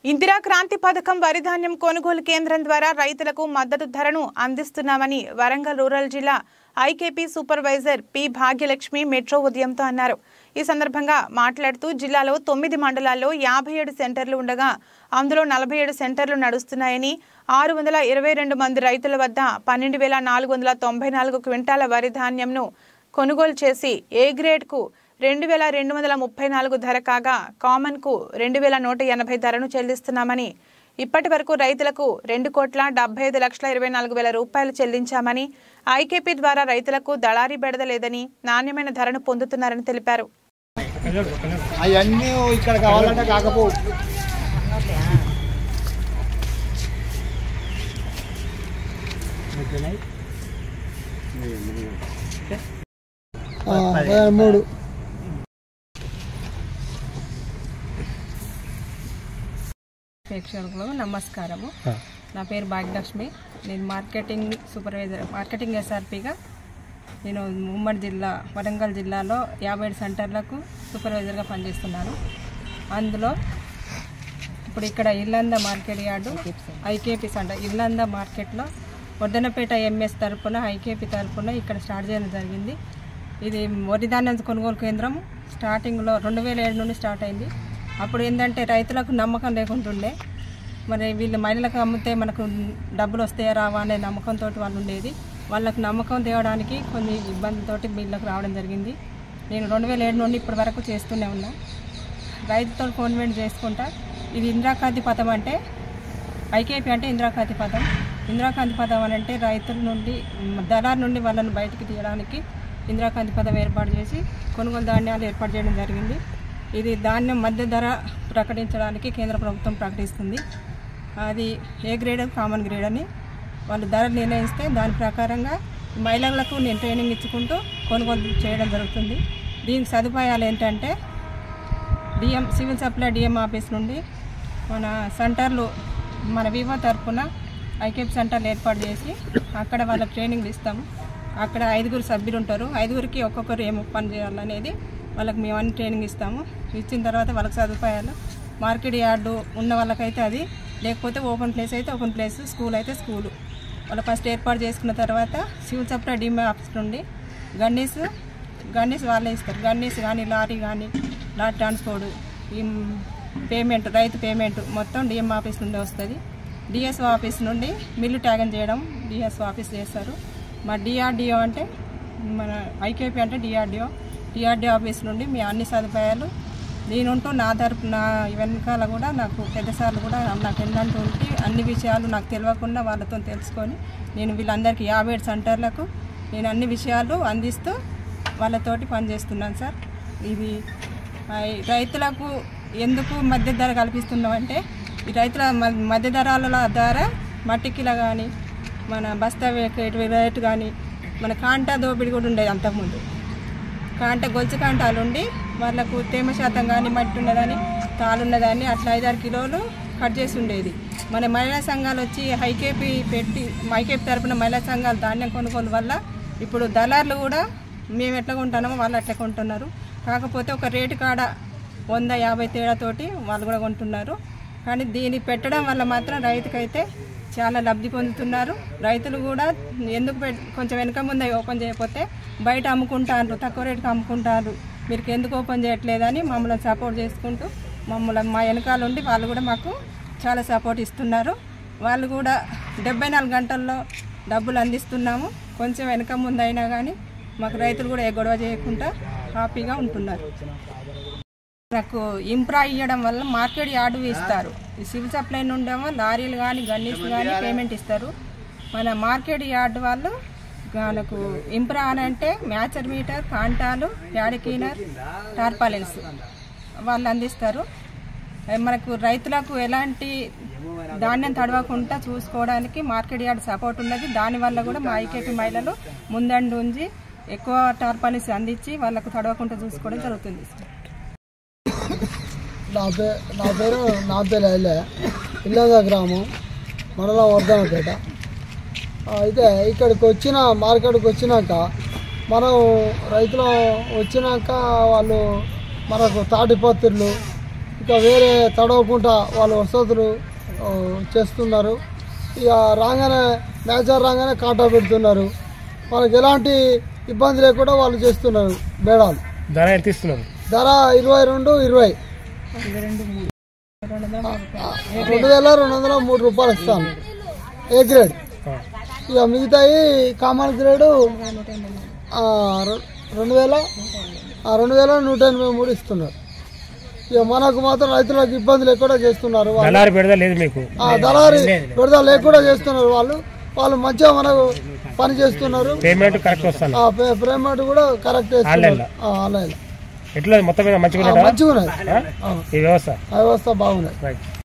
ఇందిరా క్రాంతి పథకం వరి ధాన్యం కొనుగోలు కేంద్రం ద్వారా రైతులకు మద్దతు ధరను అందిస్తున్నామని వరంగల్ రూరల్ జిల్లా IKP supervisor P Bhagyalakshmi metro ఉదయంతో అన్నారు। ఈ సందర్భంగా మాట్లాడుతూ జిల్లాలో 9 మండలాల్లో 57 సెంటర్లు ఉండగా అందులో 47 సెంటర్లు నడుస్తున్నాయని 622 మంది రైతుల వద్ద 12,494 క్వింటాల వరి ధాన్యంను కొనుగోలు చేసి ఏ గ్రేడ్ కు 2234 ధర కాగా కామన్ కు 2180 ధరను చెల్లిస్తున్నామని ఇప్పటి వరకు రైతులకు 2,75,24,000 రూపాయలు చెల్లించామని ఐకేపీ ద్వారా రైతులకు దళారీ బెడద లేదని నాణ్యమైన ధరను పొందుతున్నారని తెలిపారు। అవన్నీ ఇక్కడ కావాలంటే కాకపో ప్రేక్షకులకు నమస్కారము। నా పేరు భాగ్యలక్ష్మి। నేను మార్కెటింగ్ ఎస్ఆర్పిగా నేను ఉమ్మడి జిల్లా వరంగల్ జిల్లాలో 57 సెంటర్లకు సూపర్వైజర్గా పనిచేస్తున్నాను। అందులో ఇప్పుడు ఇక్కడ Illanda market yard IKP centre Illanda మార్కెట్లో వడ్డనపేట ఎంఎస్ తరపున ఐకేపీ తరపున ఇక్కడ స్టార్ట్ చేయడం జరిగింది। ఇది వరి ధాన్యం కొనుగోలు కేంద్రం స్టార్టింగ్లో 2007 నుండి స్టార్ట్ అయింది। అప్పుడు ఏంటంటే రైతులకు నమ్మకం లేకుంటుండే, మరి వీళ్ళు మహిళలకు అమ్మితే మనకు డబ్బులు వస్తాయా రావా అనే నమ్మకంతో వాళ్ళు ఉండేది। వాళ్ళకు నమ్మకం తేవడానికి కొన్ని ఇబ్బందులతోటి వీళ్ళకి రావడం జరిగింది। నేను 2007 నుండి ఇప్పటి వరకు చేస్తూనే ఉన్నా, రైతుతో కాన్వెంట్ చేసుకుంటా। ఇది ఇందిరాక్రాంతి పథకం అంటే ఐకేపీ అంటే ఇందిరాక్రాంతి పథకం। ఇందిరాక్రాంతి పథకం అని అంటే రైతుల నుండి దళారు నుండి వాళ్ళని బయటికి తీయడానికి ఇందిరాక్రాంతి పథకం ఏర్పాటు చేసి కొనుగోలు ధాన్యాలు ఏర్పాటు చేయడం జరిగింది। ఇది ధాన్యం మధ్య ధర ప్రకటించడానికి కేంద్ర ప్రభుత్వం ప్రకటిస్తుంది। అది ఏ గ్రేడ్ కామన్ గ్రేడ్ అని వాళ్ళు ధర నిర్ణయిస్తే దాని ప్రకారంగా మహిళలకు నేను ట్రైనింగ్ ఇచ్చుకుంటూ కొనుగోలు చేయడం జరుగుతుంది। దీనికి సదుపాయాలు ఏంటంటే సివిల్ సప్లై డిఎం ఆఫీస్ నుండి మన సెంటర్లు మన వివో తరఫున ఐకేపీ సెంటర్లు ఏర్పాటు చేసి అక్కడ వాళ్ళకి ట్రైనింగ్ ఇస్తాము। అక్కడ 5 సభ్యులు ఉంటారు, 5కి ఒక్కొక్కరు ఏం పని చేయాలనేది వాళ్ళకి మేము అన్ని ట్రైనింగ్ ఇస్తాము। ఇచ్చిన తర్వాత వాళ్ళకి సదుపాయాలు మార్కెట్ యార్డు ఉన్న వాళ్ళకైతే అది, లేకపోతే ఓపెన్ ప్లేస్ అయితే ఓపెన్ ప్లేస్, స్కూల్ అయితే స్కూలు వాళ్ళు ఫస్ట్ ఏర్పాటు చేసుకున్న తర్వాత సివిల్ సప్లై డిఎం ఆఫీస్ నుండి గన్నీస్ వాళ్ళే ఇస్తారు। గన్నీస్ కానీ లారీ ట్రాన్స్పోర్ట్ ఈ పేమెంట్ రైతు పేమెంట్ మొత్తం డిఎం ఆఫీస్ నుండి వస్తుంది। డిఎస్ఓ ఆఫీస్ నుండి మిల్లు ట్యాగన్ చేయడం డిఎస్ఓ ఆఫీస్ చేస్తారు। మా డిఆర్డిఓ అంటే మన ఐకేపీ అంటే డిఆర్డిఓ ఆఫీస్ నుండి మీ అన్ని సదుపాయాలు నేనుంటూ నా వెనకాల కూడా నాకు పెద్దసార్లు కూడా నాకు ఏంటంటూ ఉంటే అన్ని విషయాలు నాకు తెలియకుండా వాళ్ళతో తెలుసుకొని నేను వీళ్ళందరికీ 57 సెంటర్లకు నేను అన్ని విషయాలు అందిస్తూ వాళ్ళతోటి పనిచేస్తున్నాను సార్। ఇది రైతులకు ఎందుకు మధ్య ధర కల్పిస్తున్నామంటే ఈ రైతుల మధ్య ధరల ద్వారా మట్టికిల కానీ మన బస్తా రేటు కానీ మన కాంటా దోపిడి కూడా ఉండేది అంతకుముందు। గొలుసు కాంటాలు ఉండి వాళ్ళకు తేమ శాతం కానీ మట్టి ఉన్నదని తాలున్నదని అట్లా 5-6 కిలోలు కట్ చేసి ఉండేది। మన మహిళా సంఘాలు వచ్చి ఐకేపీ తరపున మహిళా సంఘాలు ధాన్యం కొనుగోలు వల్ల ఇప్పుడు దళార్లు కూడా మేము ఎట్లా కొంటున్నామో వాళ్ళు అట్లా కొంటున్నారు। కాకపోతే ఒక రేటు కాడ 100-50 తేడాతోటి వాళ్ళు కూడా కొంటున్నారు। కానీ దీన్ని పెట్టడం వల్ల మాత్రం రైతుకైతే చాలా లబ్ధి పొందుతున్నారు। రైతులు కూడా ఎందుకు కొంచెం వెనక ముందే ఓపెన్ చేయకపోతే బయట అమ్ముకుంటారు, తక్కువ రేటుకి అమ్ముకుంటారు, మీరు ఎందుకు ఓపెన్ చేయట్లేదని మమ్మల్ని సపోర్ట్ చేసుకుంటూ మా వెనకాల ఉండి వాళ్ళు కూడా మాకు చాలా సపోర్ట్ ఇస్తున్నారు। వాళ్ళు కూడా 74 గంటల్లో డబ్బులు అందిస్తున్నాము। కొంచెం వెనక ముందు అయినా కానీ మాకు రైతులు కూడా ఏ గొడవ చేయకుండా హ్యాపీగా ఉంటున్నారు। నాకు ఇంప్రా ఇవ్వడం వల్ల మార్కెట్ యార్డు ఇస్తారు, సివిల్ సప్లై నుండేమో లారీలు కానీ గన్నీస్ కానీ పేమెంట్ ఇస్తారు। మన మార్కెట్ యార్డు వాళ్ళు మనకు ఇంప్రా అని అంటే మ్యాచర్ మీటర్, కాంటాలు, యాడ్ క్లీనర్, టార్పాలిన్స్ వాళ్ళు అందిస్తారు। మనకు రైతులకు ఎలాంటి ధాన్యం తడవకుండా చూసుకోవడానికి మార్కెట్ యార్డ్ సపోర్ట్ ఉన్నది। దానివల్ల కూడా మా ఐకేపీ మహిళలు ముందండి ఉంచి ఎక్కువ టార్పాలిన్స్ అందించి వాళ్ళకు తడవకుండా చూసుకోవడం జరుగుతుంది। నా పేరు ఇల్లంద గ్రామం, మండలం వర్ధనపేట। అయితే ఇక్కడికి మార్కెట్కి వచ్చినాక మనం రైతులు వచ్చినాక వాళ్ళు మనకు తాటిపత్రులు ఇక వేరే తడవకుండా వాళ్ళు వసతులు చేస్తున్నారు. ఇక రాగానే మ్యాచర్ రాగానే కాటా పెడుతున్నారు. వాళ్ళకి ఎలాంటి ఇబ్బంది లేకుండా వాళ్ళు చేస్తున్నారు. బేడాలు ధర ఎంత ఇస్తున్నారు? ధర 22,20 2,203 రూపాయలు ఇస్తాను ఏ గ్రేడ్. ఇక మిగతాయి కామన్ గ్రేడు 2,183 ఇస్తున్నారు. ఇక మనకు మాత్రం రైతులకు ఇబ్బంది లేకుండా చేస్తున్నారు. దళారీ బెడద లేదు మీకు? దళారీ బెడద లేకుండా చేస్తున్నారు. వాళ్ళు మంచిగా మనకు పని చేస్తున్నారు. పేమెంట్ కరెక్ట్ వస్తుంది. పేమెంట్ కూడా కరెక్ట్ చేస్తున్నారు. ఆన్లైన్ ఎట్లా మొత్తం మీద మంచిగా ఉన్నది. ఈ వ్యవస్థ బాగున్నది.